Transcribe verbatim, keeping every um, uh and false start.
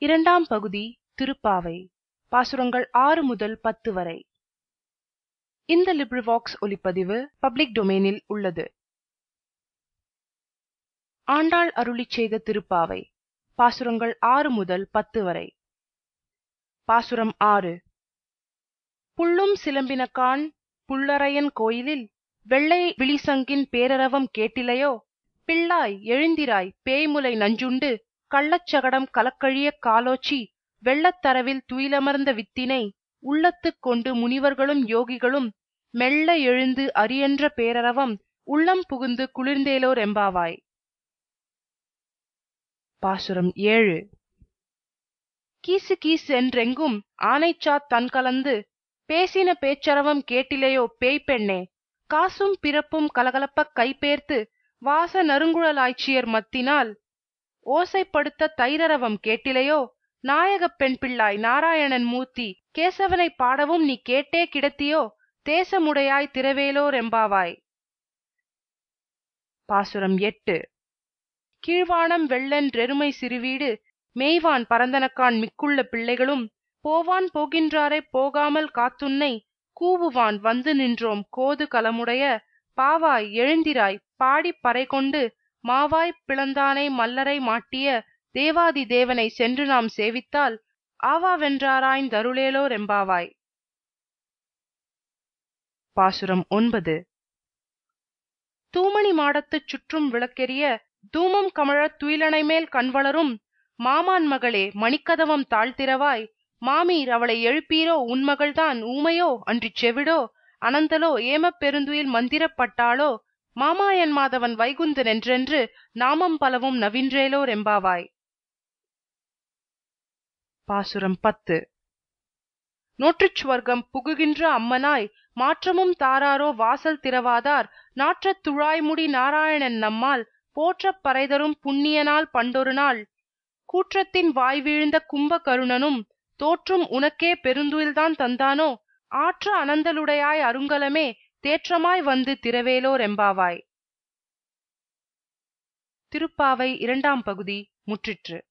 இரண்டாம் பகுதி திருப்பாவை. பாசுரங்கள் ஆறு முதல் பத்து வரை. இந்த லிப்ரிவாக்ஸ் ஒலிப்பதிவு பப்ளிக் டொமைனில் உள்ளது. ஆண்டாள் அருளிச் செய்த திருப்பாவை. பாசுரங்கள் ஆறு முதல் பத்து வரை. பாசுரம் ஆறு. புள்ளும் சிலம்பினகான் புள்ளரையன் கோயிலில் வெள்ளை விழிசங்கின் பேரரவம் கேட்டிலையோ? பிள்ளாய் எழுந்திராய் பேய்முலை நஞ்சுண்டு கள்ளச்சகடம் கலக்கழிய காலோச்சி வெள்ளத்தரவில் துயிலமர்ந்த வித்தினை உள்ளத்துக் கொண்டு முனிவர்களும் யோகிகளும் மெல்ல எழுந்து அரியன்ற பேரரவம் உள்ளம் புகுந்து குளிர்ந்தேலோர் எம்பாவாய். பாசுரம் ஏழு. கீசு கீசு என்றெங்கும் ஆனைச்சாத் தன்கலந்து பேசின பேச்சரவம் கேட்டிலையோ பேய்ப்பெண்ணே? காசும் பிறப்பும் கலகலப்பக் கைபேர்த்து வாச நறுங்குழலாய்ச்சியர் மத்தினால் ஓசைப்படுத்த தைரரவம் கேட்டிலையோ? நாயகப் பெண் பிள்ளாய் நாராயணன் மூர்த்தி கேசவனை பாடவும் நீ கேட்டே கிடத்தியோ? தேசமுடையாய் திரவேலோர் எம்பாவாய். பாசுரம் எட்டு. கீழ்வானம் வெள்ளென்றெருமை சிறுவீடு மேய்வான் பரந்தனக்கான் மிக்குள்ள பிள்ளைகளும் போவான் போகின்றாரை போகாமல் காத்துன்னை கூவுவான் வந்து நின்றோம் கோது கலமுடைய பாவாய் எழுந்திராய் பாடிப் பறைகொண்டு மாவாய் பிளந்தானை மல்லரை மாட்டிய தேவாதி தேவனை சென்று நாம் சேவித்தால் ஆவாவென்றாராய்ந் தருளேலோர் எம்பாவாய். பாசுரம் ஒன்பது. தூமணி மாடத்துச் சுற்றும் விளக்கெரிய தூமம் கமழத் துயிலணைமேல் கண்வளரும் மாமான் மகளே மணிக்கதவம் தாழ்த்திரவாய். மாமீர் அவளை எழுப்பீரோ? உன்மகள்தான் ஊமையோ அன்றிச் செவிடோ அனந்தலோ ஏமப் பெருந்துயில் மந்திரப்பட்டாளோ? மாமாயன் மாதவன் வைகுந்தன் என்றென்று நாமம் பலவும் நவின்றேலோர் எம்பாவாய். பாசுரம் பத்து. நோற்றுச் சுவர்க்கம் புகுகின்ற அம்மனாய் மாற்றமும் தாராரோ வாசல் திறவாதார் நாற்றத் துழாய்முடி நாராயணன் நம்மால் போற்றப் பறைதரும் புண்ணியனால் பண்டொரு நாள் கூற்றத்தின் வாய் வீழ்ந்த கும்ப கருணனும் தோற்றும் உனக்கே பெருந்துயில்தான் தந்தானோ? ஆற்ற அனந்தலுடையாய் அருங்கலமே தேற்றமாய் வந்து திரவேலோர் எம்பாவாய். திருப்பாவை இரண்டாம் பகுதி முற்றிற்று.